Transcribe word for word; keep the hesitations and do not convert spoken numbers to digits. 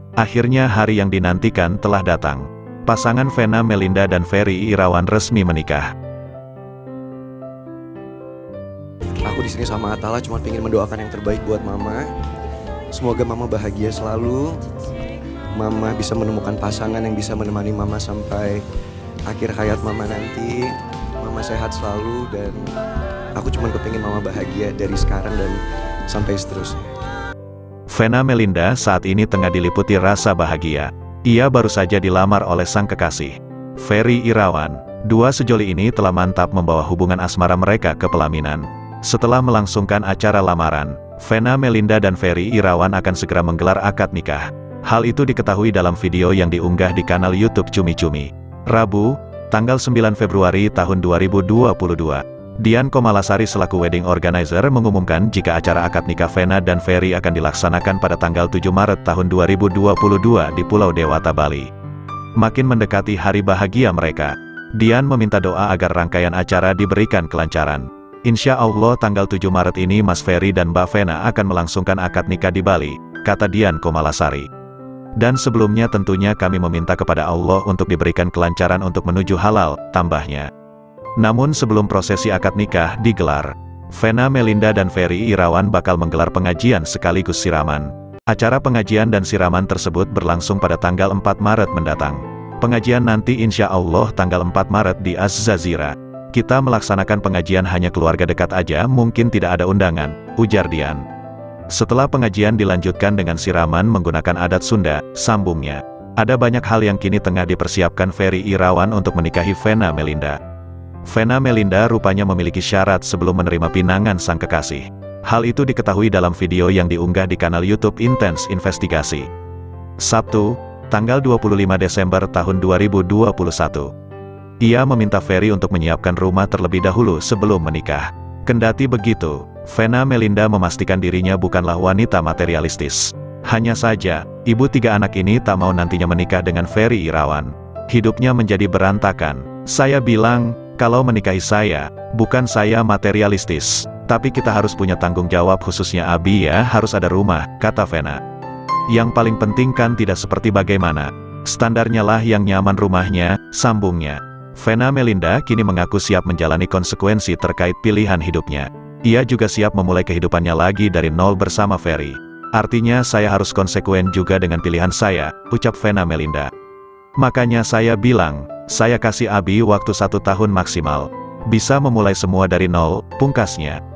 Akhirnya hari yang dinantikan telah datang. Pasangan Vena Melinda dan Ferry Irawan resmi menikah. Aku di sini sama Atala cuma pengen mendoakan yang terbaik buat Mama. Semoga Mama bahagia selalu. Mama bisa menemukan pasangan yang bisa menemani Mama sampai akhir hayat Mama nanti. Mama sehat selalu dan aku cuma kepingin Mama bahagia dari sekarang dan sampai seterusnya. Vena Melinda saat ini tengah diliputi rasa bahagia. Ia baru saja dilamar oleh sang kekasih, Ferry Irawan. Dua sejoli ini telah mantap membawa hubungan asmara mereka ke pelaminan. Setelah melangsungkan acara lamaran, Vena Melinda dan Ferry Irawan akan segera menggelar akad nikah. Hal itu diketahui dalam video yang diunggah di kanal YouTube Cumi Cumi. Rabu, tanggal sembilan Februari tahun dua ribu dua puluh dua. Dian Komalasari selaku wedding organizer mengumumkan jika acara akad nikah Vena dan Ferry akan dilaksanakan pada tanggal tujuh Maret tahun dua ribu dua puluh dua di Pulau Dewata, Bali. Makin mendekati hari bahagia mereka, Dian meminta doa agar rangkaian acara diberikan kelancaran. Insya Allah tanggal tujuh Maret ini Mas Ferry dan Mbak Vena akan melangsungkan akad nikah di Bali, kata Dian Komalasari. Dan sebelumnya tentunya kami meminta kepada Allah untuk diberikan kelancaran untuk menuju halal, tambahnya. Namun sebelum prosesi akad nikah digelar, Vena Melinda dan Ferry Irawan bakal menggelar pengajian sekaligus siraman. Acara pengajian dan siraman tersebut berlangsung pada tanggal empat Maret mendatang. Pengajian nanti insya Allah tanggal empat Maret di Az-Zazira. Kita melaksanakan pengajian hanya keluarga dekat aja, mungkin tidak ada undangan, ujar Dian. Setelah pengajian dilanjutkan dengan siraman menggunakan adat Sunda, sambungnya. Ada banyak hal yang kini tengah dipersiapkan Ferry Irawan untuk menikahi Vena Melinda. Vena Melinda rupanya memiliki syarat sebelum menerima pinangan sang kekasih. Hal itu diketahui dalam video yang diunggah di kanal YouTube Intens Investigasi. Sabtu, tanggal dua puluh lima Desember tahun dua ribu dua puluh satu. Ia meminta Ferry untuk menyiapkan rumah terlebih dahulu sebelum menikah. Kendati begitu, Vena Melinda memastikan dirinya bukanlah wanita materialistis. Hanya saja, ibu tiga anak ini tak mau nantinya menikah dengan Ferry Irawan. Hidupnya menjadi berantakan. Saya bilang, kalau menikahi saya, bukan saya materialistis, tapi kita harus punya tanggung jawab khususnya Abi ya, harus ada rumah, kata Vena. Yang paling penting kan tidak seperti bagaimana standarnya lah yang nyaman rumahnya, sambungnya. Vena Melinda kini mengaku siap menjalani konsekuensi terkait pilihan hidupnya. Ia juga siap memulai kehidupannya lagi dari nol bersama Ferry. Artinya saya harus konsekuen juga dengan pilihan saya, ucap Vena Melinda. Makanya saya bilang, saya kasih Abi waktu satu tahun maksimal. Bisa memulai semua dari nol, pungkasnya.